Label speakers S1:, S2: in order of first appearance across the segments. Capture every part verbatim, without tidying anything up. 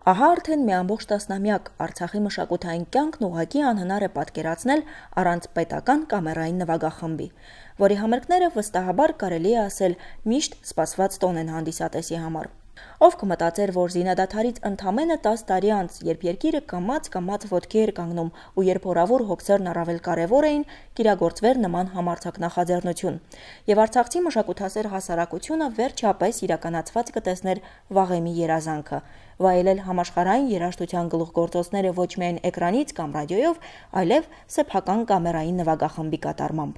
S1: Ահա արդեն մի ամբողջ տասնամյակ Արցախի մշակութային կյանքն ուղղակի անհնար է պատկերացնել առանց պետական կամերային նվագախմբի, որի համերգները վստահաբար կարելի է ասել միշտ սպասված տոն են հանդիսատեսի համար։ Ով կմտածեր, որ զինադադարից ընդամենը տասը տարի անց, երբ երկիրը կամաց-կամաց ոտքի էր կանգնում ու երբ հորավոր հոգսերն առավել կարևոր էին, կիրագործվեր նման համարձակ նախաձեռնություն, եւ արցախցի մշակութասեր հասարակությունը վերջապես իրականացված կտեսներ վաղեմի երազանքը, վայելել համաշխարհային երաժշտության գլուխգործոցները ոչ միայն էկրանից կամ ռադիոյով, այլև սեփական կամերային նվագախմբի կատարմամբ։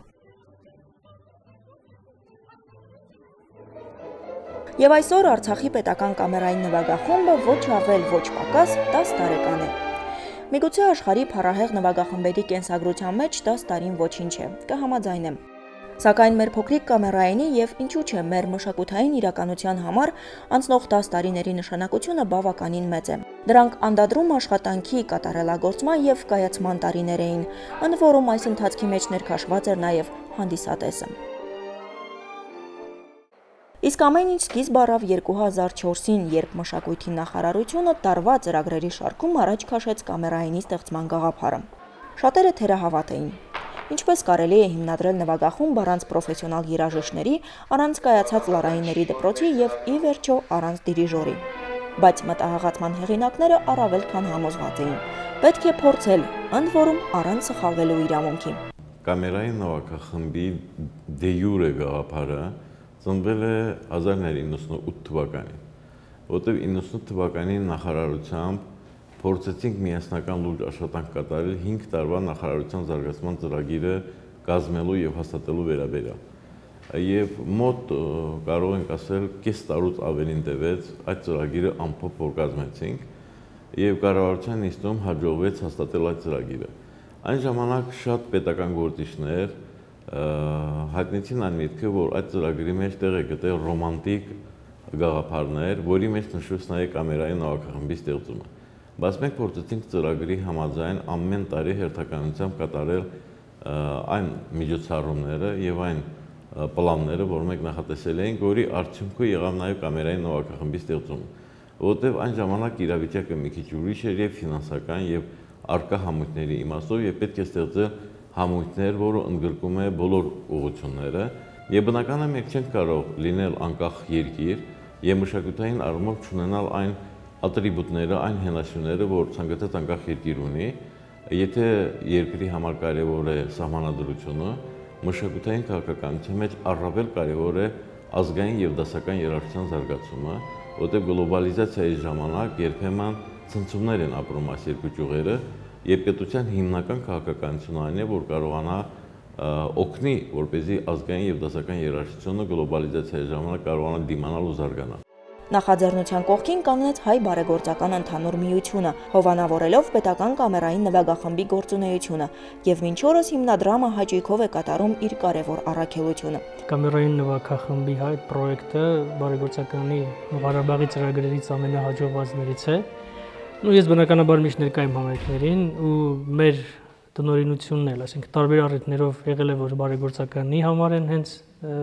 S1: Եվ այսօր Արցախի պետական կամերային նվագախումբը ոչ ավել ոչ պակաս տասը տարեկան է։ Միգուցե աշխարհի փառահեղ նվագախմբերի կենսագրության մեջ տասը տարին ոչինչ է, կհամաձայնեմ։ Սակայն մեր փոքրիկ կամերայինի եւ ինչու՞ չէ մեր մշակութային իրականության համար անցնող տասը տարիների նշանակությունը բավականին մեծ է։ Դրանք անդադրում աշխատանքի, կատարելագործման եւ կայացման տարիներ էին, ընդ որում այս ընթացքի մեջ ներքաշված էր նաեւ հանդիսատեսը։ Իսկ ամեն ինչ սկիզբ առավ երկու հազար չորսին, երբ մշակույթի նախարարությունը տարվա ծրագրերի շարքում առաջ քաշեց կամերայինի ստեղծման գաղափարը։ Շատերը թերահավատ էին։ Ինչպես կարելի է հիմնադրել նվագախումբ առանց պրոֆեսիոնալ երաժիշտների, առանց կայացած լարայինների դպրոցի եւ ի վերջո առանց դիրիժորի։ Բայց մտահղացման հեղինակները առավել քան համոզված էին։ Պետք է փորձել, ընդ որում առանց սխալվելու իրավունքի։
S2: Կամերային նվագախմբի դե յուրե գաղափարը ծնվել է հազար նոյ հարյուր իննսունութ թվականին, որտեղ իննսունութ թվականի նախարարությամբ փորձեցինք միասնական լուրջ աշխատանք կատարել հինգ տարվա նախարարության զարգացման ծրագիրը կազմելու եւ հաստատելու վերաբերյալ։ Եվ մոտ կարող ենք ասել կես տարուց ավելին տևեց այդ ծրագիրը ամփոփ որ կազմեցինք եւ կառավարության նիստում հաջողվեց հաստատել այդ ծրագիրը։ Այն ժամանակ շատ պետական գործիչներ հայտնեցին այն միտքը, որ այդ ծրագրի մեջ տեղ է գտել ռոմանտիկ գաղափարներ, որի մեջ նշվեց նաև կամերային նվագախմբի ստեղծումը։ Բայց մենք փորձեցինք ծրագրի համաձայն ամեն տարի հերթականությամբ կատարել այն միջոցառումները եւ այն պլանները, որ մենք նախատեսել էինք, որի արդյունքը եղավ նաև կամերային նվագախմբի ստեղծումը, որովհետեւ այն ժամանակ իրավիճակը մի քիչ ուրիշ էր եւ ֆինանսական եւ արկա համույթների իմաստով եւ պետք է ստեղծել համույթներ, որը ընդգրկում է բոլոր ուղղությունները, եւ բնականաբար մենք չենք կարող լինել անկախ երկիր եւ մշակութային առումով չունենալ այն ատրիբուտները, այն հենասյուները, որ ցանկացած անկախ երկիր ունի, եթե երկրի համար կարեւոր է սահմանադրությունը, մշակութային քաղաքականության մեջ առավել կարեւոր է ազգային եւ դասական երաժշտության զարգացումը, որտեղ գլոբալիզացիայի ժամանակ երբեմն ցնցումներ են ապրում այս երկու ճյուղերը։ Եվ պետության հիմնական քաղաքականությունը այն է, որ կարողանա օգնի, որպեսզի ազգային եւ դասական երաժշտությունը գլոբալիզացիայի ժամանակ կարողանա դիմանալ ու զարգանալ։
S1: Նախաձեռնության կողքին կանգնեց հայ բարեգործական ընդհանուր միությունը, հովանավորելով պետական կամերային նվագախմբի գործունեությունը, եւ մինչ օրս հիմնադրամը հաճույքով է կատարում իր կարևոր առաքելությունը։
S3: Կամերային նվագախմբի հայ պրոյեկտը բարեգործականի Ղարաբաղի ծրագրերից ամենահաջողվածներից է։ Ու ես բնականաբար միշտ ներկա եմ համերգներին ու մեր տնօրինությունն էլ, այսինքն տարբեր առիթներով եղել է, որ բարեգործականի համար են հենց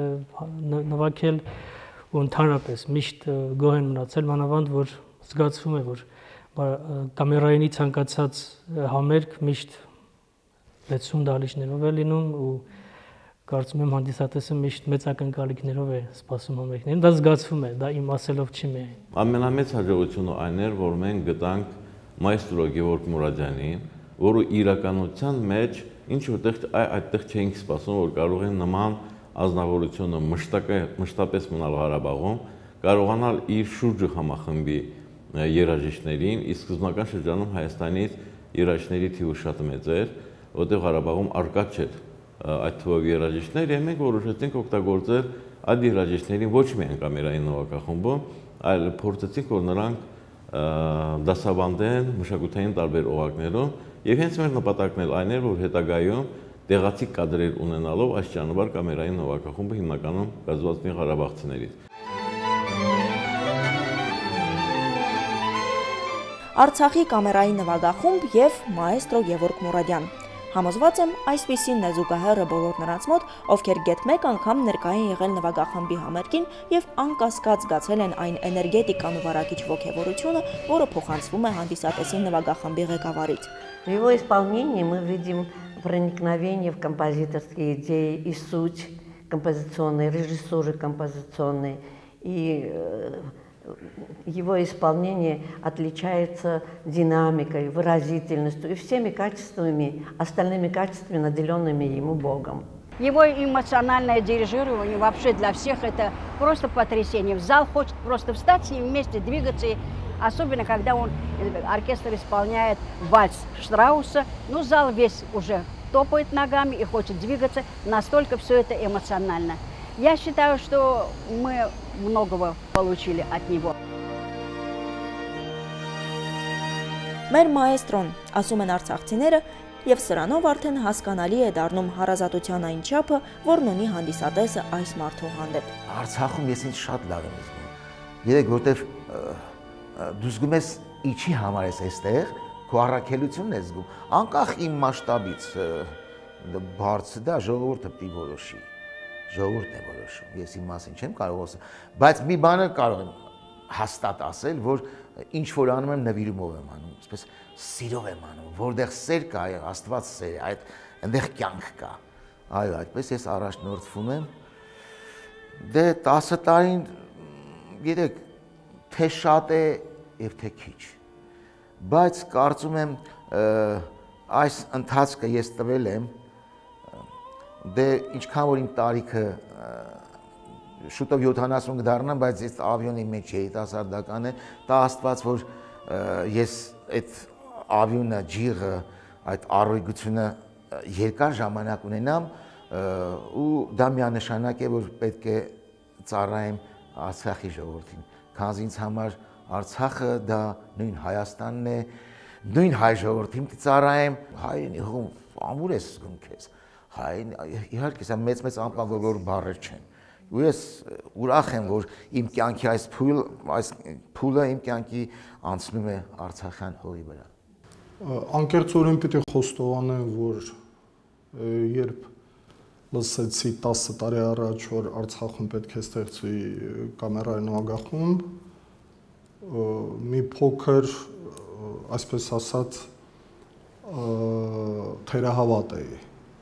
S3: նվագել ու ընդհանրապես միշտ գոհ են մնացել, մանավանդ որ զգացվում է, որ կամերայինի ցանկացած համերգ միշտ լեցուն դահլիճներով է լինում ու կարծում եմ հանդիսատեսը միշտ մեծ ակնկալիքներով է սպասում համերգներին, դա զգացվում է, դա իմ ասելով չի միայն։
S2: Ամենամեծ հաջողությունը այն էր, որ մենք գտանք մայստրո Գևորգ Մուրադյանին, որը իրականության մեջ ինչ որտեղ այդտեղ չէինք սպասում, որ կարող են նման ազնվորությունը մշտապես մնալ Ղարաբաղում, կարողանալ իր շուրջը համախմբի երաժիշտներին, իսկ սկզբնական շրջանում Հայաստանից երաժիշտների թիվը շատ մեծ էր, որտեղ Ղարաբաղում արկա չէր այդ թվով երաժիշտներ, եւ մենք որոշեցինք օգտագործել այդ երաժիշտներին ոչ միայն կամերային նվագախմբում, այլ փորձեցինք, որ նրանք դասավանդեն մշակութային տարբեր օղակներում, եւ հենց մեր նպատակն էլ այն էր, որ հետագայում տեղացի կադրեր ունենալով այս ճանապարհ կամերային նվագախումբը հիմնականում կազմված լինի ղարաբաղցիներից։
S1: Արցախի կամերային նվագախումբ եւ մայստրո Գևորգ Մուրադյան։ Համոզված եմ, այսպիսին է զուգահեռը բոլոր նրանց մոտ, ովքեր գեթ մեկ անգամ ներկայ են եղել նվագախմբի համերգին եւ անկասկած զգացել են այն էներգետիկան ու վարակիչ ոգևորությունը, որը փոխանցվում է հանդիսատեսին նվագախմբի ղեկավարից։
S4: В его исполнении мы видим проникновение в композиторские идеи и суть композиционной, режиссуры композиционной. И его исполнение отличается динамикой, выразительностью и всеми качествами, остальными качествами, наделенными ему Богом.
S5: Его эмоциональное дирижирование вообще для всех это просто потрясение. В зал хочет просто встать с ним вместе, двигаться. Особенно, когда он, оркестр исполняет вальс Штрауса, ну, зал весь уже топает ногами и хочет двигаться. Настолько все это эмоционально. Я считаю, что мы многого получили от него.
S1: Մեր մայեստրոն, ասում են արցախցիները, եւ սրանով արդեն հասկանալի է դառնում հարազատության այն չափը, որն ունի հանդիսատեսը այս մարդու հանդեպ։
S6: Արցախում ես ինձ շատ լավ եմ զգում։ Երեք որտեվ դու զգում ես ինչի համար ես այստեղ, քո առաքելությունն ես զգում, անկախ իմ մասշտաբից բարձր դա ժողովուրդը պիտի որոշի։ Ժողովուրդն է որոշում։ Ես իմ մասին չեմ կարող ասել, բայց մի բանը կարող եմ հաստատ ասել, որ ինչ որ անում եմ նվիրումով եմ անում, այսպես սիրով եմ անում, որտեղ սեր կա, Աստված սեր է, այդ այնտեղ կյանք կա։ Այո, այդպես ես առաջնորդվում եմ։ Դե տասը տարին գիտեք, թե շատ է եւ թե քիչ։ Բայց կարծում եմ այս ընթացքը ես տվել եմ, դե ինչքան որ իմ տարիքը շուտով յոթանասուն կդառնամ, բայց ես ավիոնի մեջ երիտասարդական է, դա Աստված, որ ես այդ ավիոնը, ջիղը, այդ առողջությունը երկար ժամանակ ունենամ ու դա միանշանակ է, որ պետք է ծառայեմ Արցախի ժողովրդին, քանզի ինձ համար Արցախը դա նույն Հայաստանն է, նույն հայ ժողովրդին ծառայեմ, հային եղում ամուր ես զգում քեզ, հային իհարկե սա մեծ-մեծ անպատվավոր բառեր չեն։ Ու ես ուրախ եմ, որ իմ կյանքի այս փուլ, այս փուլը իմ կյանքի անցնում է Արցախյան հողի վրա։
S7: Անկեղծորեն պիտի խոստովանեմ, որ երբ լսեցի տասը տարի առաջ, որ Արցախում պետք է ստեղծվի կամերային նվագախումբ, մի փոքր, այսպես ասած, թերահավատ էի։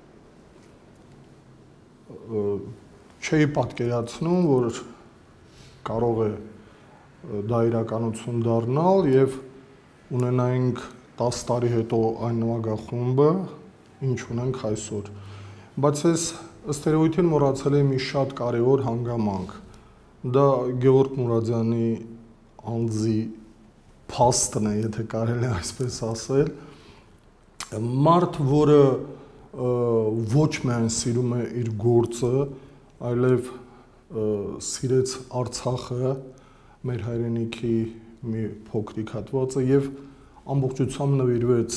S7: Չէի պատկերացնում, որ կարող է դա իրականություն դառնալ եւ ունենայինք տասը տարի հետո այն նվագախումբը, ինչ ունենք այսօր։ Բայց ես ըստ երևույթին մոռացել եմ մի շատ կարևոր հանգամանք։ Դա Գևորգ Մուրադյանի անձի փաստն է, եթե կարելի է այսպես ասել։ Մարդ, որը ոչ միայն սիրում է իր գործը, այլև սիրեց Արցախը, մեր հայրենիքի մի փոքրիկ հատվածը եւ ամբողջությամբ նվիրվեց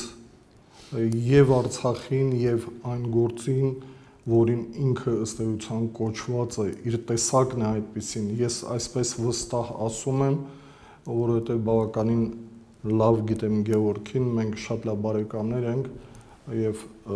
S7: եւ Արցախին եւ այն գործին, որին ինքը ըստ էության կոչված է, իր տեսակն է այդպեսին։ Ես այսպես վստահ ասում եմ, որովհետեւ բավականին լավ գիտեմ Գևորգին, մենք շատ լավ բարեկամներ ենք եւ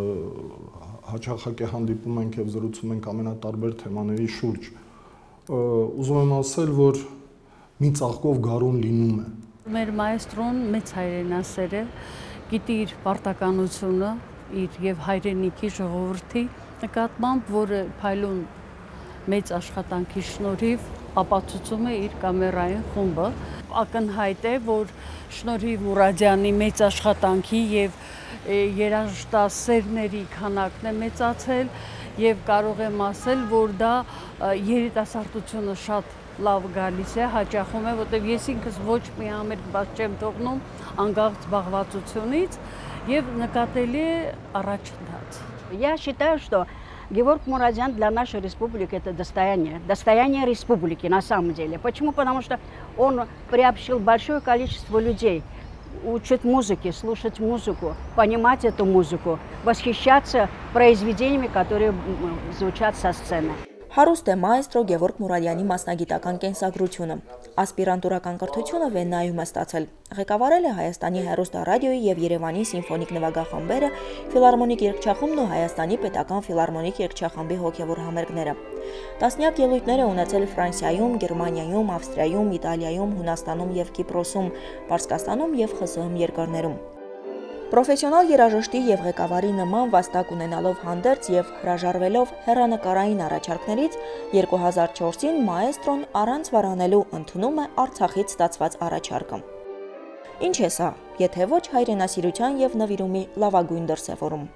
S7: հաճախակի հանդիպում ենք եւ զրուցում ենք ամենատարբեր թեմաների շուրջ։ Ուզում եմ ասել, որ մի ծաղկով գարուն լինում է։
S8: Մեր մայեստրոն մեծ հայրենասեր է, գիտի իր պարտականությունը, իր եւ հայրենիքի ժողովրդի նկատմամբ, որը փայլուն մեծ աշխատանքի շնորհիվ ապացուցում է իր կամերային խումբը։ Ակնհայտ է, որ շնորհիվ Մուրադյանի մեծ աշխատանքի եւ երաժշտասերների քանակն է մեծացել եւ կարող եմ ասել, որ դա երիտասարդությունը շատ լավ գալիս է, հաճախում է, որտեղ ես ինքս ոչ մի համերգ բաց չեմ թողնում անկախ զբաղվածությունից եւ նկատելի է առաջընթաց։
S5: Я считаю, что Геворг Мурадян для нашей республики это достояние, достояние республики на самом деле. Почему? Потому что он приобщил большое количество людей учить музыке, слушать музыку, понимать эту музыку, восхищаться произведениями, которые звучат со сцены.
S1: Հարուստ է մայստրո Գևորգ Մուրադյանի մասնագիտական կենսագրությունը։ Ասպիրանտուրական կրթությունը Վեննայում է ստացել։ Ղեկավարել է Հայաստանի հեռուստառադիոյի եւ Երևանի սիմֆոնիկ նվագախմբերը, ֆիլհարմոնիկ երգչախումբն ու Հայաստանի պետական ֆիլհարմոնիկ երգչախմբի հոգևոր համերգները։ Տասնյակ ելույթներ է ունեցել Ֆրանսիայում, Գերմանիայում, Ավստրիայում, Իտալիայում, Հունաստանում եւ Կիպրոսում, Պարսկաստանում եւ ԽՍՀՄ երկրներում։ Պրոֆեսիոնալ երաժշտի եւ ղեկավարի նման վաստակ ունենալով հանդերձ եւ հրաժարվելով հեռանկարային առաջարկներից երկու հազար չորսին մաեստրոն առանց վարանելու ընդունում է Արցախից ստացված առաջարկը։ Ինչ է սա, եթե ոչ հայրենասիրության եւ նվիրումի լավագույն դրսեւորում։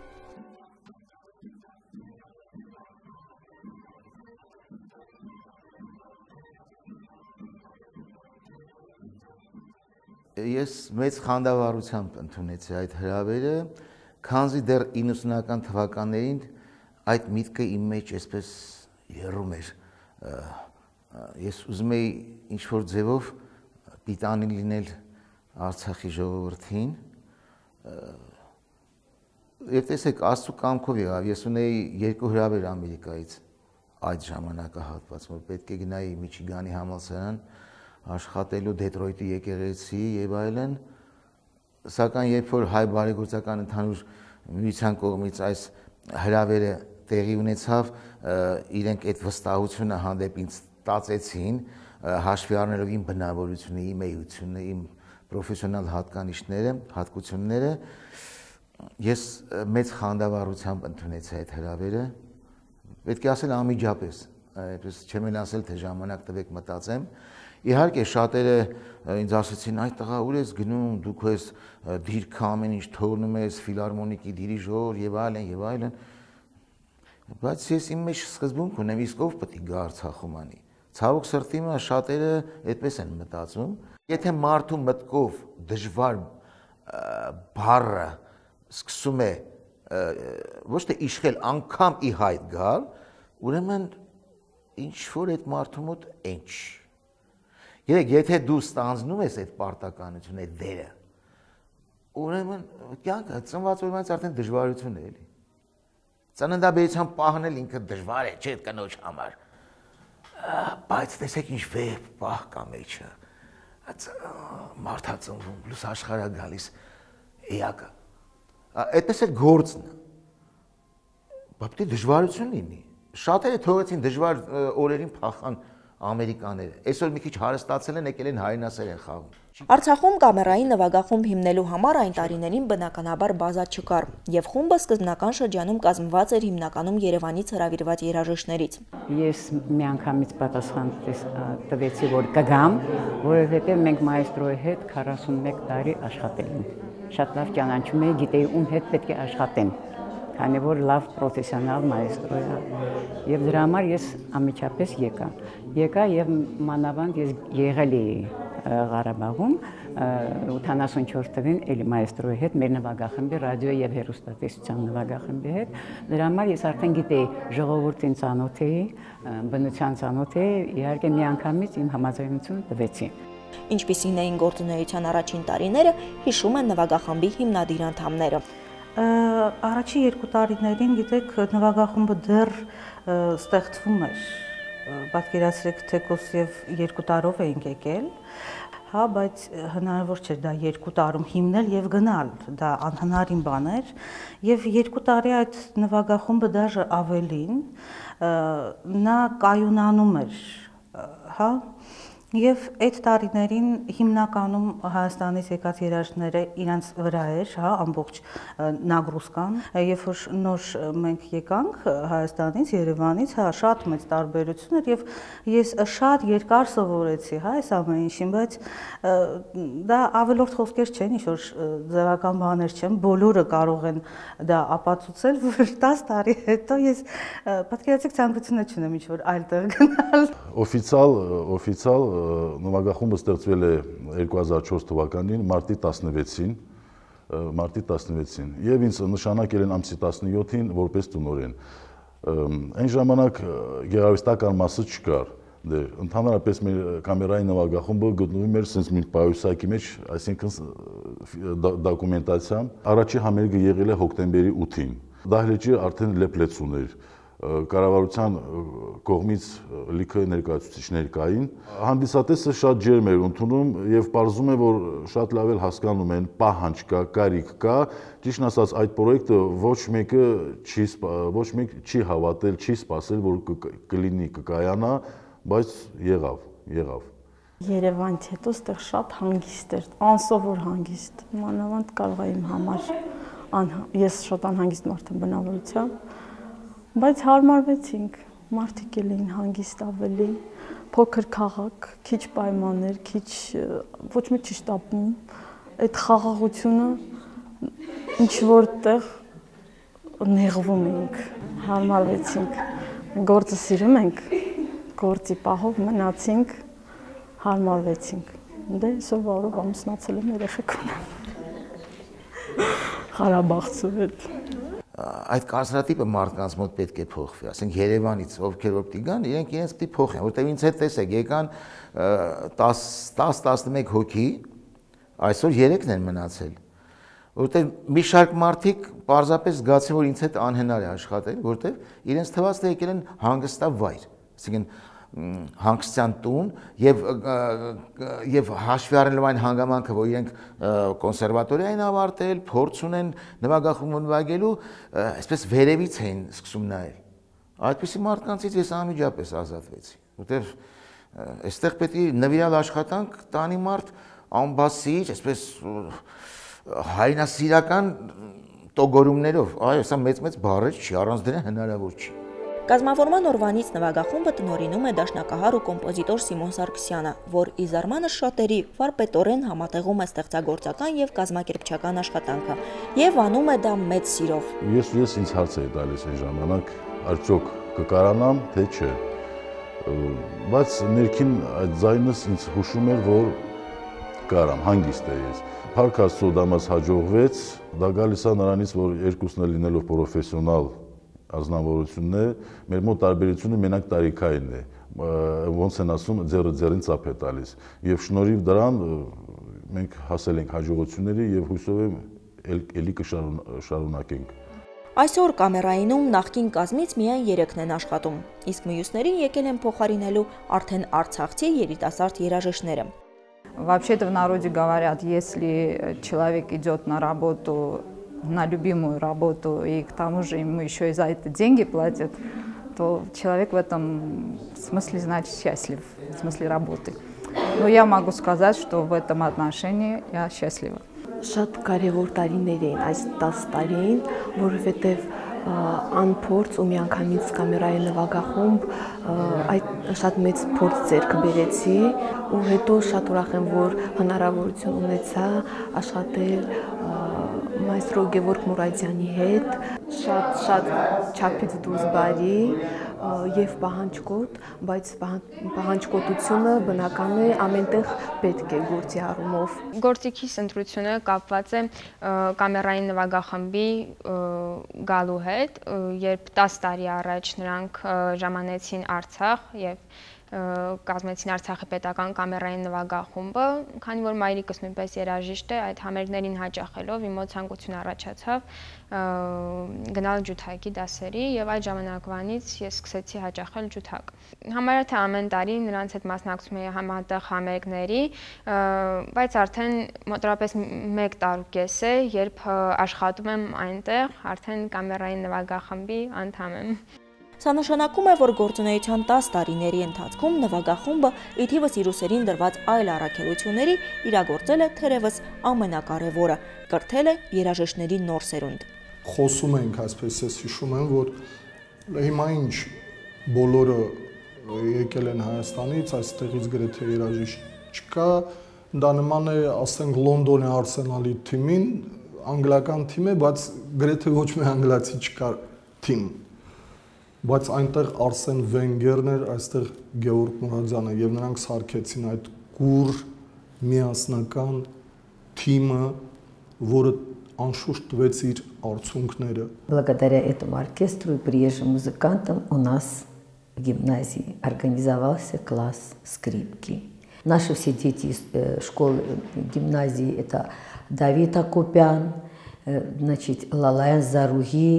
S6: Ես մեծ խանդավառությամբ ընդունեցի այդ հրավերը, քանզի դեռ իննսունական թվականներին այդ միտքը իմ մեջ այսպես եռում էր։ Ես ուզում էի ինչ-որ ձևով պիտանի լինել Արցախի ժողովրդին։ Եվ տեսեք, Աստծո կամքով եղավ, ես ունեի երկու հրավեր Ամերիկայից այդ ժամանակահատվածում, որ պետք է գնայի Միչիգանի համալսարան աշխատելու Դետրոյթի եկեղեցի եւ այլն, սակայն երբ որ հայ բարեգործական ընդհանուր միության կողմից այս հրավերը տեղի ունեցավ, իրենք այդ վստահությունը հանդեպ ինձ տածեցին, հաշվի առնելով իմ բնավորությունը, իմ էությունը, իմ պրոֆեսիոնալ հատկանիշները, հատկությունները, ես մեծ խանդավառությամբ ընդունեցի այդ հրավերը, պետք է ասել անմիջապես, այդպես չեմ էլ ասել, թե ժամանակ տվեք մտածեմ։ Իհարկե շատերը ինձ ասեցին, այդ տղա ուր ես գնում, դուք ես դիրքը ամեն ինչ թողնում ես, ֆիլհարմոնիկի դիրիժոր եւ այլն եւ այլն։ Բայց ես իմ մեջ սկզբունք ունեմ, իսկ ով պետք է գա Արցախում անի։ Ցավոք սրտի մա շատերը այդպես են մտածում։ Եթե մարդու մտքով դժվար բառը սկսում է ոչ թե իշխել, անգամ ի հայտ գալ, ուրեմն ինչ որ այդ մարդու մոտ ինչ։ Երեք, եթե դու ստանձնում ես այդ պարտականությունը, այդ դերը, ուրեմն կյանքը ծնված օրվանից արդեն դժվարություն է էլի։ Ծննդաբերության պահն էլ ինքը դժվար է, չէ՞ կնոջ համար։ Բայց տեսեք ինչ վեր պահ կա մեջը։ Մարդ է ծնվում, լույս աշխարհ է գալիս, էակը։ Այդպես էլ գործն է։ Բայց պետք է դժվարություն լինի։ Շատերը թողեցին դժվար օրերին փախան ամերիկաները, այսօր մի քիչ հարստացել են, եկել են հայրենասեր են խաղում։
S1: Արցախում կամերային նվագախումբ հիմնելու համար այն տարիներին բնականաբար բազա չկար, եւ խումբը սկզբնական շրջանում կազմված էր հիմնականում Երևանից հրավիրված երաժիշտներից։
S9: Ես միանգամից պատասխան տվեցի, որ կգամ, որովհետեւ մենք մայստրոյի հետ քառասունմեկ տարի աշխատել ենք։ Շատ լավ ճանաչում էի, գիտեի ում հետ պետք է աշխատեմ, քանի որ լավ պրոֆեսիոնալ մայստրո է։ Եվ դրա համար ես անմիջապես եկա։ Եկա եւ մանավանդ ես եղել էի Ղարաբաղում ութանասունչորս թվին էլի մայստրոյի հետ, մեր նվագախմբի, ռադիո եւ հեռուստատեսության նվագախմբի հետ։ Դրա համար ես արդեն գիտեի ժողովրդին ծանոթ էի, բնության ծանոթ էի, իհարկե միանգամից իմ համաձայնությունը տվեցի։
S1: Ինչպիսին էին գործունեության առաջին տարիները, հիշում են նվագախմբի հիմնադիր անդամները։
S10: Առաջին երկու տարիներին, գիտեք, նվագախումբը դեռ ստեղծվում էր, պատկերացրեք թեկուզ եւ երկու տարով էինք եկել, հա, բայց հնարավոր չէր դա երկու տարում հիմնել եւ գնալ, դա անհնարին բան էր, եւ երկու տարի այդ նվագախումբը դաժե ավելին, նա կայունանում էր, հա, Եվ այդ տարիներին հիմնականում Հայաստանից եկած երաժիշտները իրանց վրա էր, հա, ամբողջ նագրուսկան, երբ որ նոր մենք եկանք Հայաստանից, Երևանից, հա, շատ մեծ տարբերություն էր եւ ես շատ երկար սովորեցի, հա, այս ամեն ինչին, բայց դա ավելորդ խոսքեր չեն, ինչ որ ձևական բաներ չեն, բոլորը կարող են դա ապացուցել, որ տասը տարի հետո ես պատկերացրեք ցանկություն չունեմ ինչ որ այլ տեղ գնալ։
S11: Օֆիցիալ, օֆիցիալ նվագախումբը ստեղծվել է երկու հազար չորս թվականին մարտի տասնվեցին, մարտի տասնվեցին եւ ինձ նշանակել են ամսի տասնյոթին որպես տնօրեն։ Այն ժամանակ գեղարվեստական մասը չկար, դե ընդհանրապես մեր կամերային նվագախումբը գտնվում էր sense մի պայուսակի մեջ, այսինքն դոկումենտացիա։ Առաջի համերգը եղել է հոկտեմբերի ութին։ Դահլիճը արդեն լեփլեցուն էր։ կառավարության կողմից լիքը ներկայացուցիչներ կային։ Հանդիսատեսը շատ ջերմ էր ընդունում եւ պարզում է, որ շատ լավ էլ հասկանում են պահանջ կա, կարիք կա։ Ճիշտն ասած, այդ պրոյեկտը ոչ մեկը չի ոչ մեկ չի հավատել, չի սպասել, որ կլինի, կկայանա, բայց եղավ, եղավ։
S12: Երևանից հետո ստեղ շատ հանգիստ էր, անսովոր հանգիստ։ Մանավանդ կարող է իմ համար, ես շատ անհանգիստ մարդ եմ բնավորությամբ, բայց հարմարվեցինք, մարդիկ էլ էին հանգիստ ավելի, փոքր քաղաք, քիչ պայմաններ, քիչ ոչ մի չի շտապում, այդ խաղաղությունը ինչ որտեղ նեղվում էինք, հարմարվեցինք, գործը սիրում ենք, գործի պահով մնացինք, հարմարվեցինք, դե սովորով ամուսնացել եմ երեխեք ունեմ, Ղարաբաղցու հետ։
S6: Այդ կարծրատիպը մարդկանց մոտ պետք է փոխվի, ասենք Երևանից ովքեր որ պիտի գան, իրենք իրենց պիտի փոխեն, որտեղ ինձ հետ տեսեք, եկան տասը տասնմեկ հոգի, այսօր երեքն են մնացել, որտեղ մի շարք մարդիկ պարզապես զգացին, որ ինձ հետ անհնար է աշխատել, որտեղ իրենց թվաց թե եկել են հանգստավայր, ասենք հանգստյան տուն եւ եւ հաշվի առնելով այն հանգամանքը, որ իրենք կոնսերվատորիա են ավարտել, փորձ ունեն նվագախումբ նվագելու, այսպես վերևից էին սկսում նայել։ Այդպիսի մարդկանցից ես անմիջապես ազատվեցի, որտեղ այստեղ պետք է նվիրալ աշխատանք տանի մարդ անբասիջ, այսպես հայրենասիրական տոգորումներով, այո, սա մեծ-մեծ բառեր չի, առանց դրա հնարավոր չի։
S1: Կազմավորման օրվանից նվագախումբը տնօրինում է դաշնակահար ու կոմպոզիտոր Սիմոն Սարգսյանը, որ ի զարմանս շատերի վարպետորեն համատեղում է ստեղծագործական եւ կազմակերպչական աշխատանքը եւ անում է դա մեծ սիրով։
S11: Ես ես ինձ հարց էի տալիս այն ժամանակ, արդյոք կկարանամ, թե չէ։ Բայց ներքին այդ ձայնս ինձ հուշում էր, որ կարամ, հանգիստ է ես։ Փառք Աստծո դա մեզ հաջողվեց, դա գալիս է նրանից, որ երկուսն էլ լինելով պրոֆեսիոնալ ազնվորություններ, մեր մոտ տարբերությունը մենակ տարիքային է, ոնց են ասում, ձեռը ձեռին ծափ է տալիս, եւ շնորհիվ դրան մենք հասել ենք հաջողությունների եւ հույսով եմ ելի կշարունակենք։
S1: Այսօր կամերայինում նախկին կազմից միայն երեքն են աշխատում, իսկ մյուսներին եկել են փոխարինելու արդեն արցախցի երիտասարդ երաժիշտները։
S13: Вообще-то в народе говорят, если человек идет на работу, на любимую работу, и к тому же ему еще и за это деньги платят, то человек в этом смысле, значит, счастлив, в смысле работы. Но я могу сказать, что в этом отношении я счастлива.
S14: Շատ կարևոր տարիներ էին այս տասը տարին, որովհետև անփորձ ու միանգամից կամերայի նվագախումբ այդ շատ մեծ փորձ ձեռք բերեցի ու հետո շատ ուրախ եմ, որ հնարավորություն ունեցա աշխատել մայստրո Գևորգ Մուրադյանի հետ, շատ-շատ չափից դուրս բարի եւ պահանջկոտ, բայց պահանջկոտությունը բնական է ամենտեղ պետք է գործի առումով։
S15: Գործիքիս ընտրությունը կապված է կամերային նվագախմբի գալու հետ, երբ տասը տարի առաջ նրանք ժամանեցին Արցախ եւ կազմեցին Արցախի պետական կամերային նվագախումբը, քանի որ մայրիկս նույնպես երաժիշտ է, այդ համերգներին հաճախելով իմ մոտ ցանկություն առաջացավ գնալ ջութակի դասերի եւ այդ ժամանակվանից ես սկսեցի հաճախել ջութակ։ Համարյա թե ամեն տարի նրանց հետ մասնակցում էի համատեղ համերգների, բայց արդեն մոտավորապես մեկ տարուկես է, երբ աշխատում եմ այնտեղ, արդեն կամերային նվագախմբի անդամ եմ։
S1: Սա նշանակում է, որ գործունեության տասը տարիների ընթացքում նվագախումբը ի թիվս իր ուսերին դրված այլ առաքելությունների իրագործել է թերևս ամենակարևորը՝ կրթել է երաժիշտների նոր սերունդ։
S7: Խոսում ենք, այսպես ես հիշում եմ, որ հիմա ինչ բոլորը եկել են Հայաստանից, այստեղից գրեթե երաժիշտ չկա, դա նման է, ասենք, Լոնդոնի Արսենալի թիմին, անգլիական թիմ է, բայց գրեթե ոչ մի անգլիացի չկար թիմ։ Բայց այնտեղ Արսեն Վենգերն էր, այստեղ Գևորգ Մուրադյանը եւ նրանք սարքեցին այդ կուր միասնական թիմը, որը անշուշտ տվեց իր արդյունքները։
S16: Благодаря этому оркестру и приезжим музыкантам у нас в гимназии организовался класс скрипки. Наши все дети из школы гимназии это Давид Акопян, значит, Лалаян Заруги,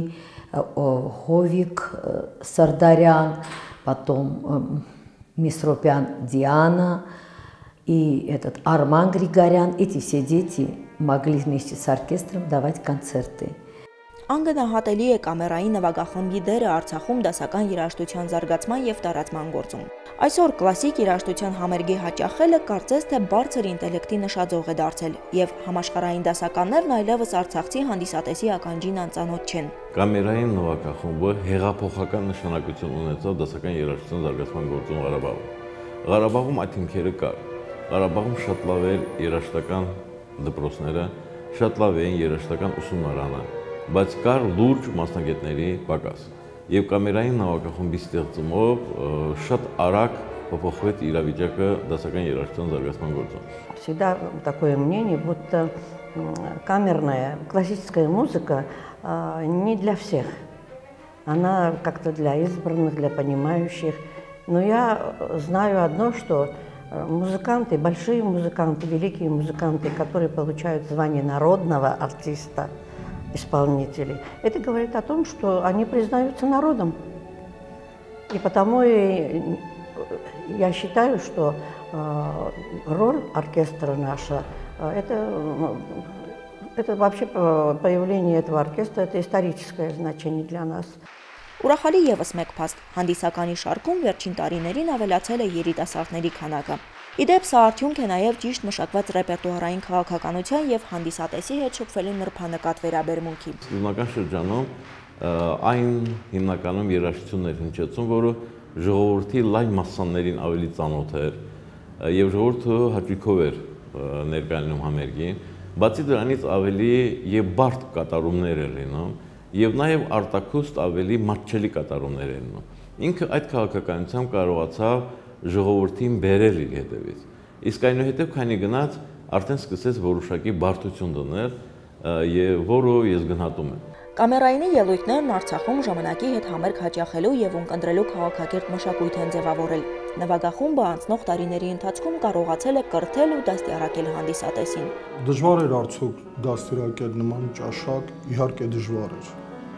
S16: Говик, Сардарян, потом Мисропян Диана и этот Арман Григорян. Эти все дети могли вместе с оркестром давать концерты.
S1: Անգնահատելի է կամերային նվագախմբի դերը Արցախում դասական երաժշտության զարգացման եւ տարածման գործում։ Այսօր կլասիկ երաժշտության համերգի հաճախելը կարծես թե բարձր ինտելեկտի նշաձող է դարձել եւ համաշխարհային դասականներն այլևս արցախցի հանդիսատեսի ականջին անծանոթ չեն։
S2: Կամերային նվագախումբը հեղափոխական նշանակություն ունեցավ դասական երաժշտության զարգացման գործում Ղարաբաղում։ Ղարաբաղում այդ հիմքերը կար։ Ղարաբաղում շատ լավ էր երաժշտական դպրոցները, շատ լավ էին երաժշտական ուսումնարանը, բայց կար լուրջ մասնագետների պակաս։ Եվ կամերային նվագախմբի ստեղծումով շատ արագ փոփոխվեց իրավիճակը դասական երաժշտության զարգացման գործում։
S4: Всегда такое мнение, будто камерная классическая музыка не для всех. Она как-то для избранных, для понимающих. Но я знаю одно, что музыканты, большие музыканты, великие музыканты, которые получают звание народного артиста, исполнителей, это говорит о том, что они признаются народом. И потому и я считаю, что роль оркестра наша, это, это вообще появление этого оркестра, это историческое значение для нас.
S1: Ուրախալի ևս մեկ փաստ, հանդիսականի շարքում վերջին տարիներին ավելացել է երիտասարդների քանակը։ Իդեպ սա արդյունք է նաև ճիշտ մշակված ռեպերտուարային քաղաքականության եւ հանդիսատեսի հետ շփվելու նրբանկատ վերաբերմունքի։
S2: Հիմնական շրջանում այն հիմնականում երաժշտությունն էր հնչեցում, որը ժողովրդի լայն մասսաներին ավելի ծանոթ էր եւ ժողովուրդը հաճույքով էր ներկայանում համերգին, բացի դրանից ավելի եւ բարդ կատարումներ էր լինում եւ նաեւ արտակուստ ավելի մատչելի կատարումներ են լինում։ Ինքը այդ քաղաքականությամբ կարողացավ ժողովրդին բերել իր հետևից։ Իսկ այնուհետև քանի գնաց արդեն սկսեց որոշակի բարդություն դնել եւ որը ես գնահատում եմ։
S1: Կամերայինի ելույթներն Արցախում ժամանակի հետ համերգ հաճախելու եւ ունկնդրելու քաղաքակիրթ մշակույթ են ձևավորել։ Նվագախումբը անցնող տարիների ընթացքում կարողացել է կրթել ու դաստիարակել հանդիսատեսին։
S7: Դժվար էր արդյոք դաստիարակել նման ճաշակ, իհարկե դժվար էր։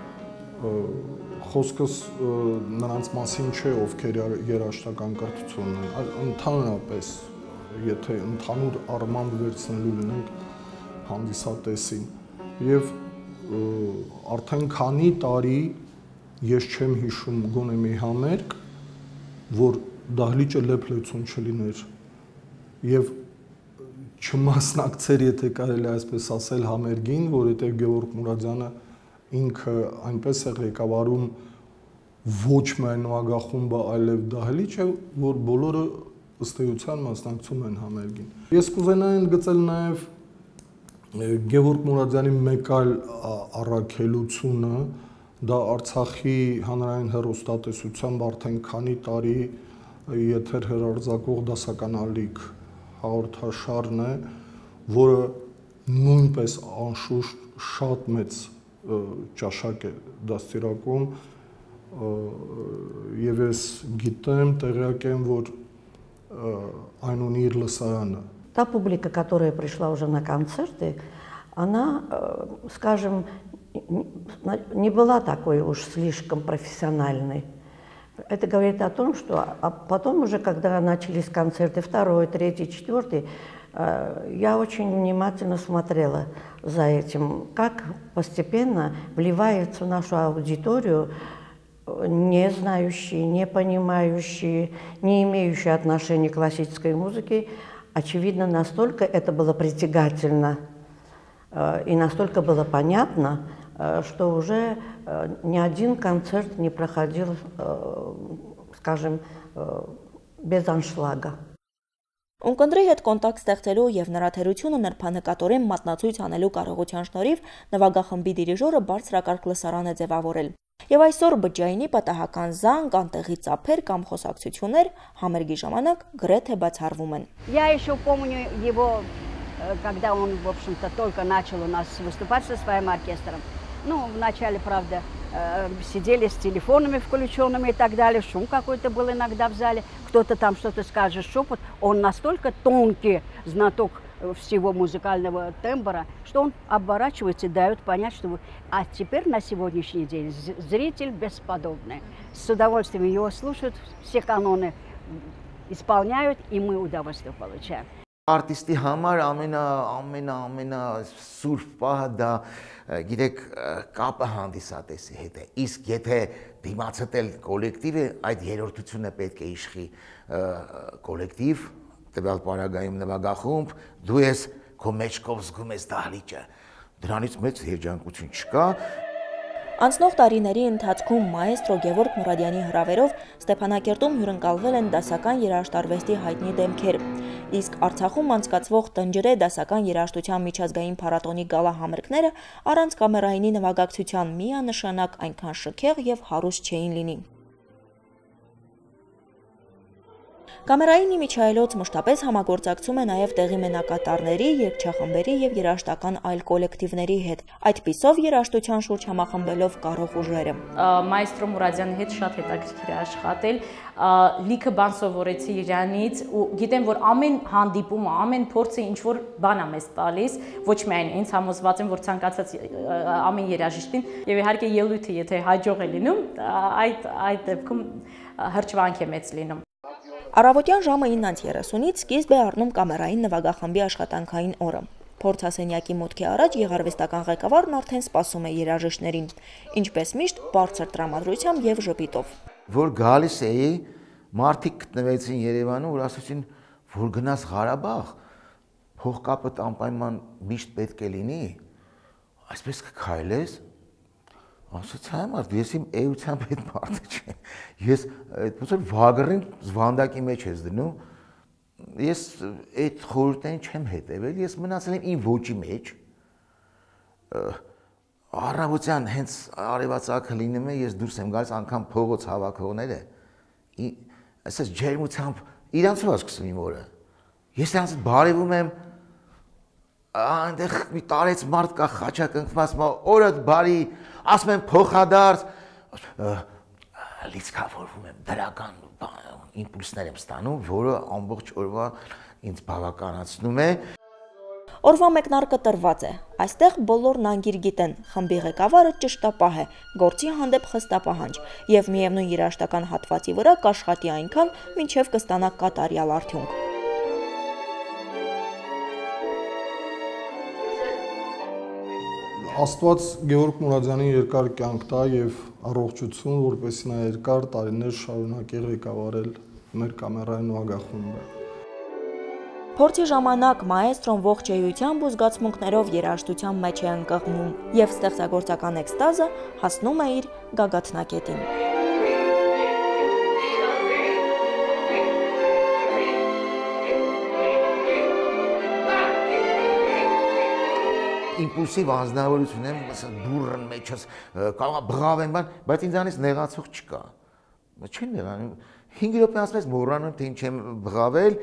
S7: Խոսքս նրանց մասին չէ, ովքեր երաժշտական կրթություն ունեն, այլ ընդհանրապես, եթե ընդհանուր առմամբ վերցնելու լինենք հանդիսատեսին։ Եվ արդեն քանի տարի ես չեմ հիշում գոնե մի համերգ, որ դահլիճը լեփլեցուն չլիներ եւ չմասնակցեր, եթե կարելի այսպես ասել, համերգին, որովհետեւ Գևորգ Մուրադյանը ինքը այնպես է ղեկավարում ոչ միայն նվագախումբը, այլև դահլիճը, որ բոլորը ըստ էության մասնակցում են համերգին։ Ես կուզենայի ընդգծել նաեւ Գևորգ Մուրադյանի մեկ այլ առաքելությունը, դա Արցախի հանրային հեռուստատեսությամբ արդեն քանի տարի եթեր հեռարձակվող դասական ալիք հաղորդաշարն է, որը նույնպես անշուշտ շատ մեծ ճաշակ է դաստիարակում եւ ես գիտեմ, տեղյակ եմ, որ այն ունի իր լսարանը։
S4: Та публика, которая пришла уже на концерты, она, скажем, не была такой уж слишком профессиональной. Это говорит о том, что а потом уже, когда начались концерты второй, третий, четвертый, я очень внимательно смотрела за этим, как постепенно вливается в нашу аудиторию не знающие, не понимающие, не имеющие отношения к классической музыке. Очевидно, настолько это было притягательно и настолько было понятно, что уже ни один концерт не проходил, скажем, без անշլագը։
S1: Ունկնդրի հետ կոնտակտ ստեղծելու եւ նրա թերությունը նրբանկատորեն մատնացույց անելու կարողության շնորհիվ նվագախմբի դիրիժորը բարձրակարգ լսարան է ձևավորել։ Եվ այսօր բջջայինի պատահական զանգ, անտեղի ծափեր կամ խոսակցություններ համերգի ժամանակ գրեթե բացառվում են։
S5: Я еще помню его, когда он, в общем-то, только начал у нас выступать со своим оркестром. Ну, вначале, правда, сидели с телефонами включенными и так далее, шум какой-то был иногда в зале, кто-то там что-то скажет, шепот. Он настолько тонкий знаток всего музыкального тембра, что он оборачивается и дает понять, что а теперь на сегодняшний день зритель бесподобный. С удовольствием его слушают, все каноны исполняют, и мы удовольствие получаем.
S6: Արտիստի համար ամենա ամենա ամենա սուրբ պահը դա գիտեք կապը հանդիսատեսի հետ է իսկ եթե դիմացել կոլեկտիվ է այդ երրորդությունը պետք է իշխի կոլեկտիվ տվյալ պարագայում նվագախումբ դու ես քո մեջքով զգում ես դահլիճը դրանից մեծ երջանկություն չկա
S1: Անցնող տարիների ընթացքում մաեստրո Գևորգ Մուրադյանի հրավերով Ստեփանակերտում հյուրընկալվել են դասական երաժշտարվեստի հայտնի դեմքեր, իսկ Արցախում անցկացվող Տնջրե դասական երաժշտության միջազգային փառատոնի գալահամերգները առանց կամերայինի նվագակցության միանշանակ այնքան շքեղ եւ հարուստ չէին լինի։ Կամերայինի միջայլոց մշտապես համագործակցում է նաև տեղի մենակատարների, երգչախմբերի եւ երաժշտական այլ կոլեկտիվների հետ։ Այդպիսով երաժշտության շուրջ համախմբելով կարող ուժերը։
S17: Մայստրո Մուրադյանի հետ շատ հետաքրքիր է աշխատել, լիքը բան սովորեցի իրանից ու գիտեմ, որ ամեն հանդիպումը, ամեն փորձը ինչ որ բան է մեզ տալիս, ոչ միայն ինձ համոզված եմ, որ ցանկացած ամեն երաժիշտին եւ իհարկե ելույթը եթե հաջող է լինում, այդ այդ դեպքում հրճվանք է մեծ լինում։
S1: Առավոտյան ժամը ինը երեսունից սկիզբ է առնում կամերային նվագախմբի աշխատանքային օրը։ Փորձասենյակի մուտքի առաջ գեղարվեստական ղեկավարն արդեն սպասում է երաժիշտներին, ինչպես միշտ բարձր տրամադրությամբ եւ ժպիտով։
S6: Որ գալիս էի, մարդիկ գտնվեցին Երևանում, որ ասացին, որ գնաս Ղարաբաղ, փողկապը անպայման միշտ պետք է լինի, այսպես կքայլես։ Ասաց համար ես իմ էությամբ այդ մարդը չեմ։ Ես ոնց որ վագրին զվանդակի մեջ ես դնում։ Ես այդ խորհուրդներին չեմ հետևել, ես մնացել եմ իմ ոճի մեջ։ Առավոտյան հենց արևածագը լինում է, ես դուրս եմ գալիս անգամ փողոց հավաքողները։ Այսպես ջերմությամբ իրանցով սկսում իմ օրը։ Ես նրանց բարևում եմ այնտեղ մի տարեց մարդ կա խաչակ ընկված, օրը բարի, ասում եմ փոխադարձ, լիցքավորվում եմ, դրական իմպուլսներ եմ ստանում, որը ամբողջ օրվա ինձ բավականացնում է։
S1: Օրվա մեկնարկը տրված է, այստեղ բոլորն անգիր գիտեն, խմբի ղեկավարը ճշտապահ է, գործի հանդեպ խստապահանջ եւ միևնույն երաժշտական հատվածի վրա կաշխատի այնքան, մինչեւ կստանա կատարյալ արդյունք։
S7: Աստված Գևորգ Մուրադյանին երկար կյանք տա եւ առողջություն, որպեսզի նա երկար տարիներ շարունակի ղեկավարել մեր կամերային նվագախումբը։
S1: Փորձի ժամանակ մաեստրոն ողջ էությամբ ու զգացմունքներով երաժշտության մեջ է ընկղմում եւ ստեղծագործական էքստազը հասնում է իր գագաթնակետին։
S6: Իմպուլսիվ անձնավորություն եմ, դուրն մեջս կարող է բղավեմ, բայց ինձանից նեղացող չկա։ Չեն նեղանում։ հինգ րոպե ասես մոռանում թե ինչ եմ բղավել,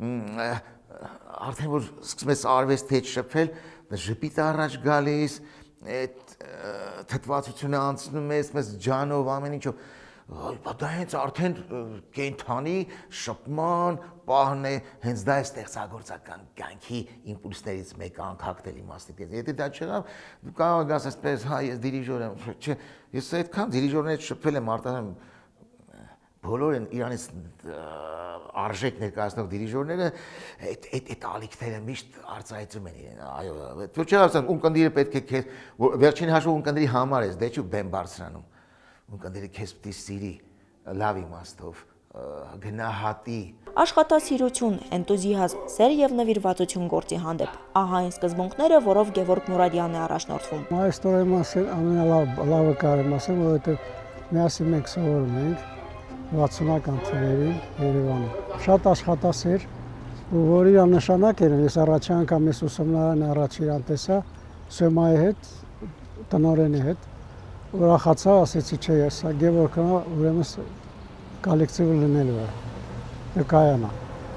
S6: արդեն որ սկսում ես արվեստի հետ շփվել, ժպիտ առաջ գալիս, այդ թթվածությունը անցնում ես, մեզ ջանով ամեն ինչով։ Դա հենց արդեն կենթանի շփման պահն է, հենց դա է ստեղծագործական կյանքի իմպուլսներից մեկը անքակտել իմաստից։ Եթե դա չեղավ, դու կարող ես ասես, հա, ես դիրիժոր եմ, չէ, ես այդքան դիրիժորների հետ շփվել եմ, արտահայտում բոլոր են Իրանից արժեք ներկայացնող դիրիժորները այդ այդ այդ ալիքները միշտ արծայծում են իրեն, այո, դու չես ասում, ունկնդիրը պետք է քեզ վերջին հաշվով ունկնդիրի համար ես, դե չէ բեմ բարձրանում։ Ունկնդիրը քեզ պիտի սիրի, լավ իմաստով, գնահատի։
S1: Աշխատասիրություն, էնտուզիազմ, սեր եւ նվիրվածություն գործի հանդեպ։ Ահա այն սկզբունքները, որով Գևորգ Մուրադյանն է առաջնորդվում։
S18: Մայստրոյի մասին ամենալավը կարեմ ասեմ, որովհետեւ միասին մենք սովորում ենք վաթսունական թվերին Երևանում։ Շատ աշխատասեր, որ իր նշանակ էր, ես առաջի անգամ ես ուսումնարանը առաջ իրան տեսա Սեմայի հետ, տնօրենի հետ, ուրախացա, ասեցի չէ, ես Գևորգը ուրեմն կոլեկտիվը լինելու է, կայանա։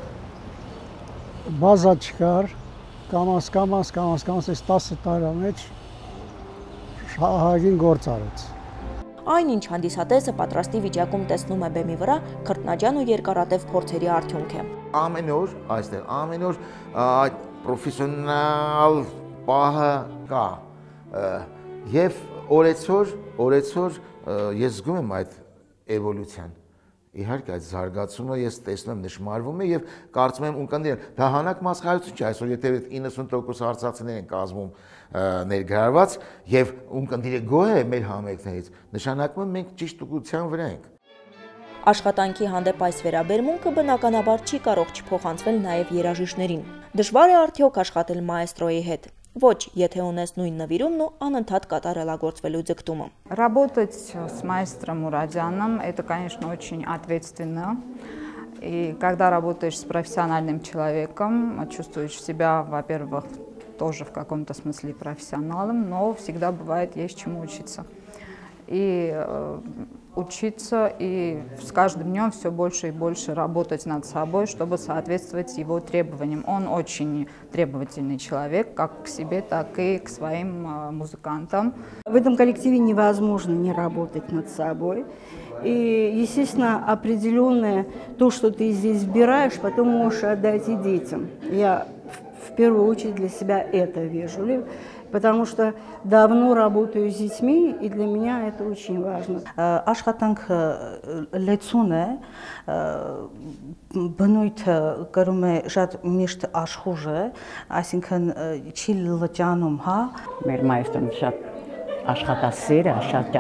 S18: Բազա չկար, կամաս, կամաս, կամաս, կամաս, այս տասը տարի մեջ շահագին գործ արեց։
S1: Այն ինչ հանդիսատեսը պատրաստի վիճակում տեսնում է բեմի վրա, քրտնաջան ու երկարատև փորձերի արդյունք է։
S6: Ամեն օր այստեղ, ամեն օր այդ պրոֆեսիոնալ պահը կա։ Եվ օրեցօր, օրեցօր ես զգում եմ այդ էվոլյուցիան։ Իհարկե այդ զարգացումը ես տեսնում եմ նշмарվում է եւ կարծում եմ ունկնդիրեն դա հանակ մասխարություն չէ, այսօր եթե իննսուն տոկոս արցախցիներ են կազմում ներգրավված եւ ունկնդիրը գոհ է մեր համերգներից, նշանակում է մենք ճիշտ ուղղության վրա ենք։
S1: Աշխատանքի հանդեպ այս վերաբերմունքը բնականաբար չի կարող չփոխանցվել նաև երաժիշտներին։ Դժվար է արդյոք աշխատել մաեստրոյի հետ։ Ոչ, եթե ունես նույն նվիրումն ու անընդհատ կատարելագործվելու ձգտումը։
S13: Работать с маэстро Мурадяном – это, конечно, очень ответственно. И когда работаешь с профессиональным человеком, чувствуешь себя, во-первых, тоже в каком-то смысле профессионалом, но всегда бывает есть чему учиться. И э, учиться, и с каждым днем все больше и больше работать над собой, чтобы соответствовать его требованиям. Он очень требовательный человек, как к себе, так и к своим э, музыкантам.
S19: В этом коллективе невозможно не работать над собой. И, естественно, определенное то, что ты здесь вбираешь, потом можешь отдать и детям. Я в первую очередь для себя это вижу. Потому что давно работаю с детьми, и для меня это очень важно.
S10: Աշխատանքը լեցուն է, բնույթը կրում է շատ միշտ աշխուժ է, այսինքն չի լճանում, հա։
S9: Մեր մայստրոն շատ աշխատասեր է, շատ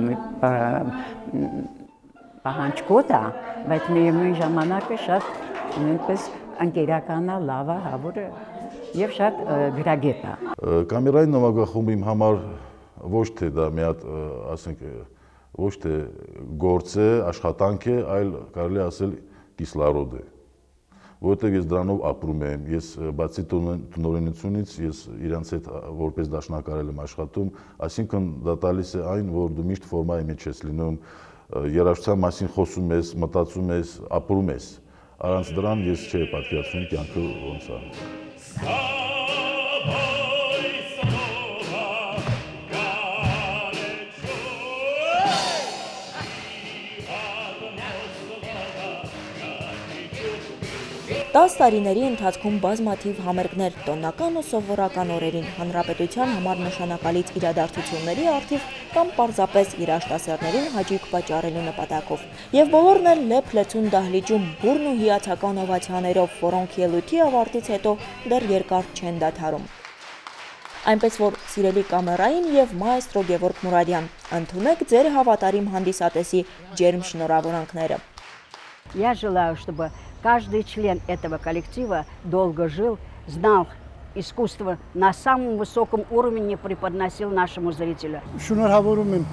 S9: պահանջկոտ է, բայց միևնույն ժամանակ է շատ նույնպես ընկերական է, լավ է, հավուր է։ Եվ շատ գրագետ է։
S11: Կամերային նվագախումբը իմ համար ոչ թե դա մի հատ, ասենք, ոչ թե գործ է, աշխատանք է, այլ կարելի ասել կիսլարոդ է։ Որովհետև ես դրանով ապրում եմ, ես բացի տնօրինությունից ես իրանց հետ որպես դաշնակահար եմ աշխատում, այսինքն դա տալիս է այն, որ դու միշտ ֆորմայի մեջ ես լինում, երաժշտության մասին խոսում ես, մտածում ես, ապրում ես։ Առանց դրան ես չէի պատկերացնում կյանքը ոնց է։
S1: Տաս տարիների ընթացքում բազմաթիվ համերգներ, տոնական ու սովորական օրերին, հանրապետության համար նշանակալից իրադարձությունների առթիվ կամ պարզապես երաժշտասերներին հաճույք պատճառելու նպատակով։ Եվ բոլորն էլ լեփ-լեցուն դահլիճում բուրն ու հիացական օվացիաներով, որոնք ելույթի ավարտից հետո դեռ երկար չեն դադարում։ Այնպես որ, սիրելի կամերային եւ մաեստրո Գևորգ Մուրադյան, ընդունեք ձեր հավատարիմ հանդիսատեսի ջերմ շնորհավորանքները։
S5: Я желаю, чтобы каждый член этого коллектива долго жил, знал искусство на самом высоком уровне, преподносил нашему зрителю.
S18: Շնորհավորում եմ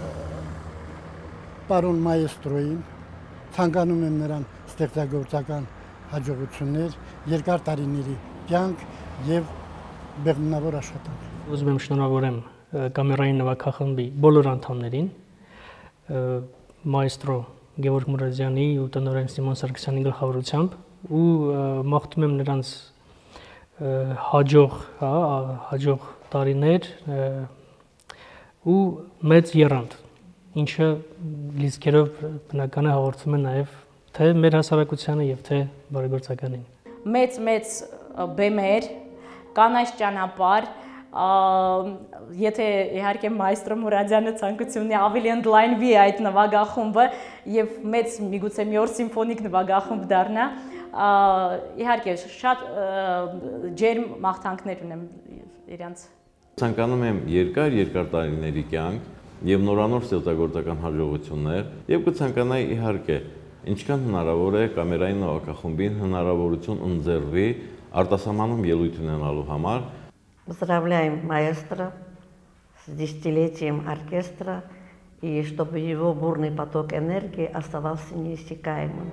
S18: պարոն մայեստրոին, ցանկանում եմ նրան ստեղծագործական հաջողություններ, երկար տարիների կյանք եւ բեղմնավոր աշխատանք։
S3: Ուզում եմ շնորհավորեմ կամերային նվագախմբի բոլոր անդամներին, մայեստրո Գևորգ Մուրադյանի ու տնօրեն Սիմոն Սարգսյանի գլխավորությամբ ու մաղթում եմ նրանց հաջող, հա, հաջող տարիներ ու մեծ եռանդ, ինչը լիզքերով բնական է հաղորդում է նաև թե մեր հասարակությանը եւ թե բարեգործականին։
S17: Մեծ մեծ բեմեր, կանաչ ճանապարհ, եթե իհարկե մայստրո Մուրադյանը ցանկություն ունի ավելի ընդլայնվի այդ նվագախումբը եւ մեծ միգուցե մի օր սիմֆոնիկ նվագախումբ դառնա, իհարկե շատ ջերմ մաղթանքներ ունեմ իրանց։
S2: Ցանկանում եմ երկար երկար տարիների կյանք եւ նորանոր ստեղծագործական հաջողություններ եւ կցանկանայի իհարկե ինչքան հնարավոր է կամերային նվագախումբին հնարավորություն ընձեռվի արտասահմանում ելույթ ունենալու համար։
S4: Поздравляем маэстро с десятилетием оркестра и чтобы его бурный поток энергии оставался неиссякаемым.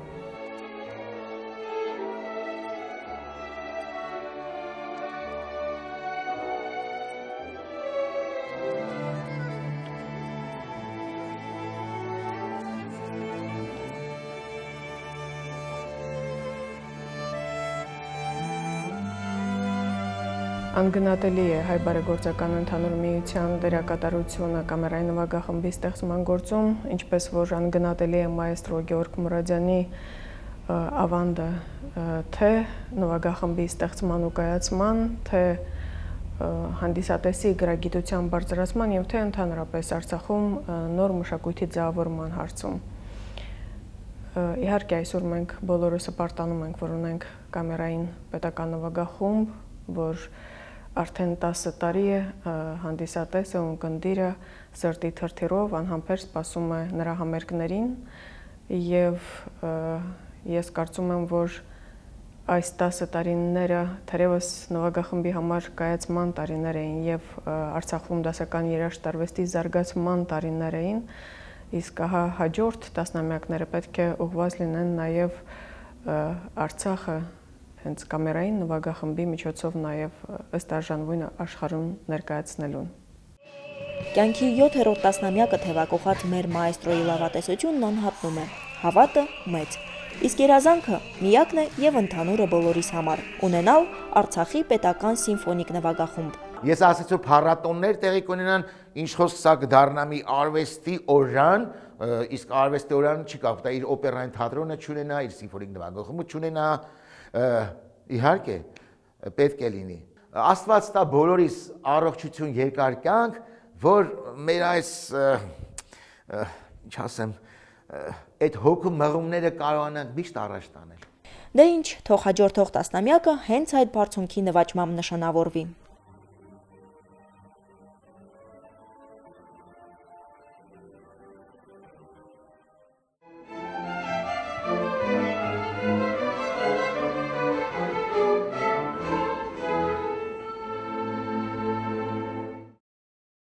S14: Անգնահատելի է հայ բարեգործական ընդհանուր միության դերակատարությունը կամերային նվագախմբի ստեղծման գործում, ինչպես որ անգնահատելի է մայեստրո Գևորգ Մուրադյանի
S20: ավանդը թե նվագախմբի ստեղծման ու կայացման, թե հանդիսատեսի գրագիտության բարձրացման եւ թե ընդհանրապես Արցախում նոր մշակույթի ձևավորման հարցում։ Իհարկե այսօր մենք բոլորս պարտանում ենք, որ ունենք կամերային պետական նվագախումբ, որ արդեն տասը տարի է հանդիսատեսը ու ընկնդիրը սրտի թրթիրով անհամբեր սպասում է նրա համերգներին եւ ես կարծում եմ, որ այս տասը տարիները թերևս նվագախմբի համար կայացման տարիներ էին եւ Արցախում դասական երաժշտարվեստի զարգացման տարիներ էին, իսկ հա հաջորդ տասնամյակները պետք է ուղղված լինեն նաեւ Արցախը հենց կամերային նվագախմբի միջոցով նաեւ ըստ արժանվույն աշխարհում ներկայացնելուն։
S1: Կյանքի յոթերորդ տասնամյակը թևակողած մեր մաեստրոյի լավատեսությունն անհատնում է, հավատը մեծ, իսկ երազանքը միակն է եւ ընդհանուրը բոլորիս համար՝ ունենալ Արցախի պետական սիմֆոնիկ նվագախումբ։
S6: Ես ասեցի որ փառատոններ տեղի կունենան, ինչ խոսք սա կդառնա մի արվեստի օրրան, իսկ արվեստի օրրան չի կարող, դա իր օպերային թատրոնը չունենա, իր սիմֆոնիկ նվագախումբը չունենա, իհարկե պետք է լինի։ Աստված տա բոլորիս առողջություն, երկար կյանք, որ մեր այս ինչ ասեմ, այդ հոգու մղումները կարողանանք միշտ առաջ տանել։
S1: Դե ինչ, թող հաջորդող տասնամյակը հենց այդ բարձունքի նվաճմամբ նշանավորվի։